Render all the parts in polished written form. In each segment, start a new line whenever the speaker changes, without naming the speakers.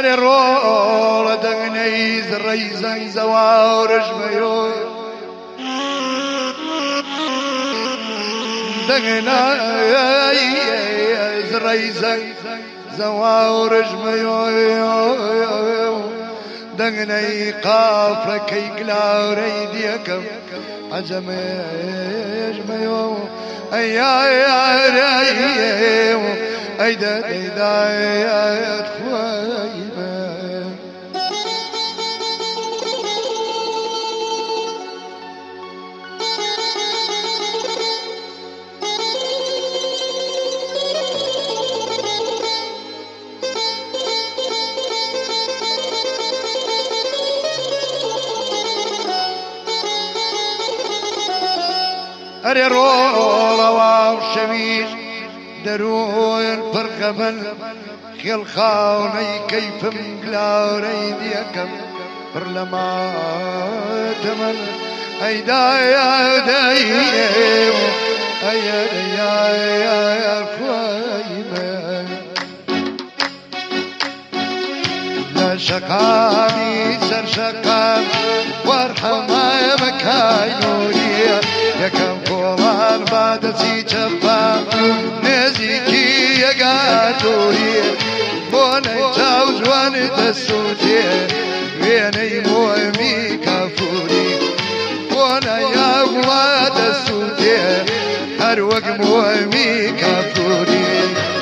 أري رول دغنيز ريزن زوارج ميو دغنيز ريزن زوارج ميو دغني قافرك يقلا ريديكم عجمي ميو أيدا يا خويبة أري رولا وشميش درون برقبل خيل خاوني كيف مقلاوري ديكم برلما تمل أيدا يا دايم أيدا يا خويبة لا شقامي سر شقام وارحم يا مكاينوري يكم كومان بعد سي جبا نزيكي يا قاتوري بوني تاوز واني تسوتي ويني مومي كافوري بوني يا قوات السوتي هروق مومي كافوري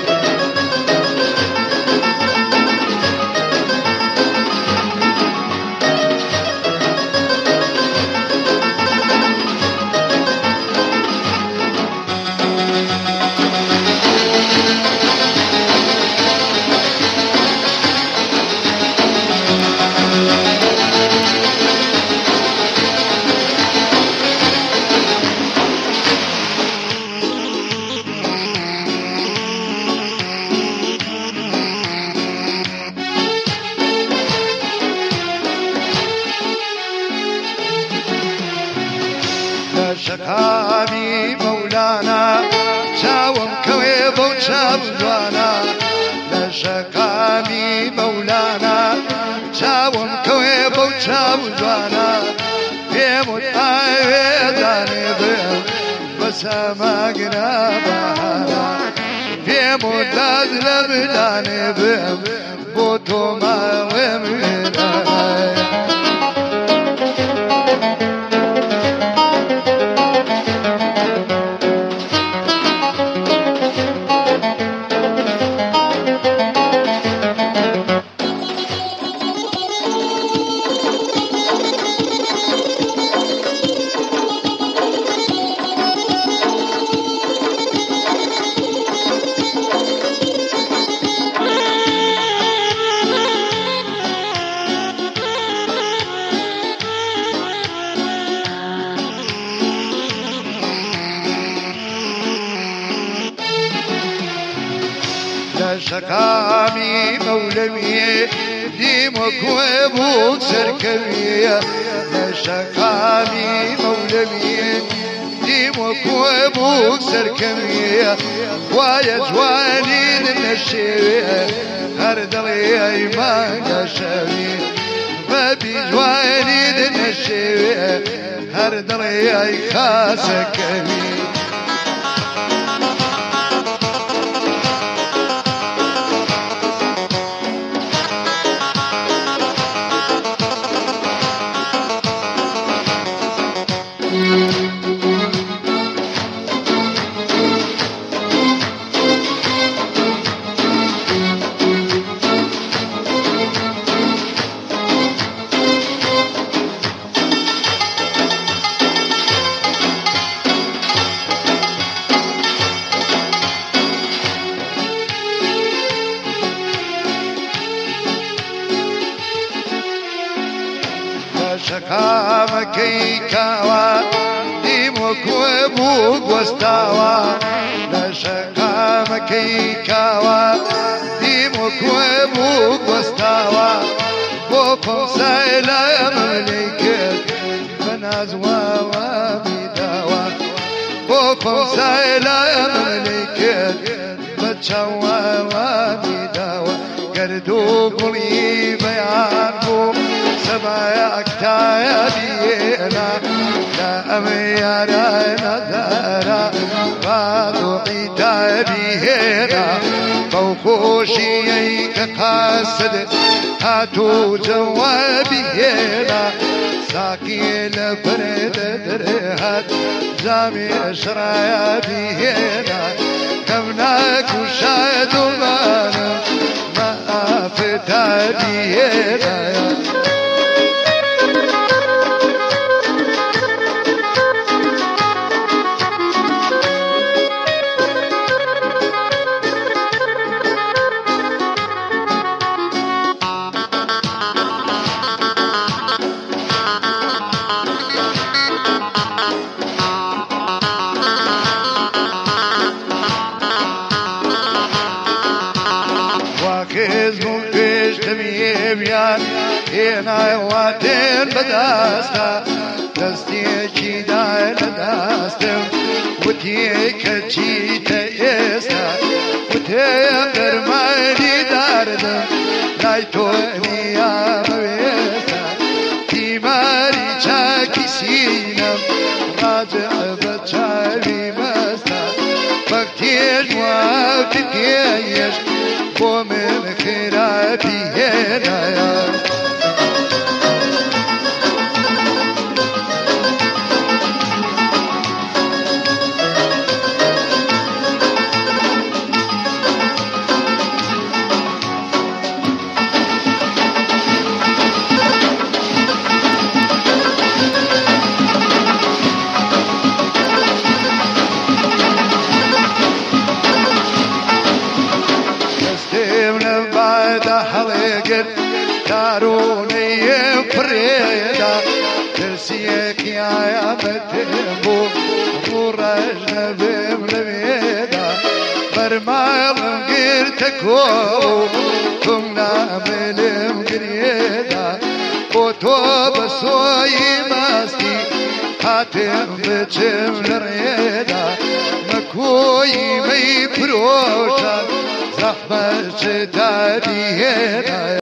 شقامي مولانا شاوم كويب وشاب جوانا لا شقامي مولانا شاوم كويب وشاب جوانا يموت عيداني بهم بس ما قرابانا يموت لازلم داني بهم بوتو ما ومينا شقامي مولمي ديمك وابوك سركبية لا شقامي مولمي ديمك وابوك سركبية ويا جواني للنشيبية هردلي ايمان شبيه بابي جواني للنشيبية هردلي اي خاسك كبير شقامك كاوا ديمك وابوك واستوى لا شقامك كاوا ديمك وابوك واستوى بوكم سايلة مملكت بنازوا وبداوى بوكم سايلة مملكت بتشوى وبداوى قردو قلي بيانبو سماياك تايبينا لا أميانا نذارا فاضوعي تايبينا فوقوشي قاسد هاتو جوابينا ساقي لبرد درهات جامي أشرايا بينا كمناك وشاهدوا معنا ما فتا بينا كزمو كش تميبيان هنا واتن بداستا دستي كيدا لداستم وتي كتشي تيستا وتي درماني داردم لايتوني يا مويستا تيماري چاكي سينم راجع بچاري مستا بكتير موافقيش ومن خرابي هنا داروني فريدا ترسيك يا متبو ورجنا بملميدا برمال غيرتكو كمنا ملم قريدا وتو بسوي ماستي حاتم بجم لريدا مكوي مي بروشا زحمة شدادي هنا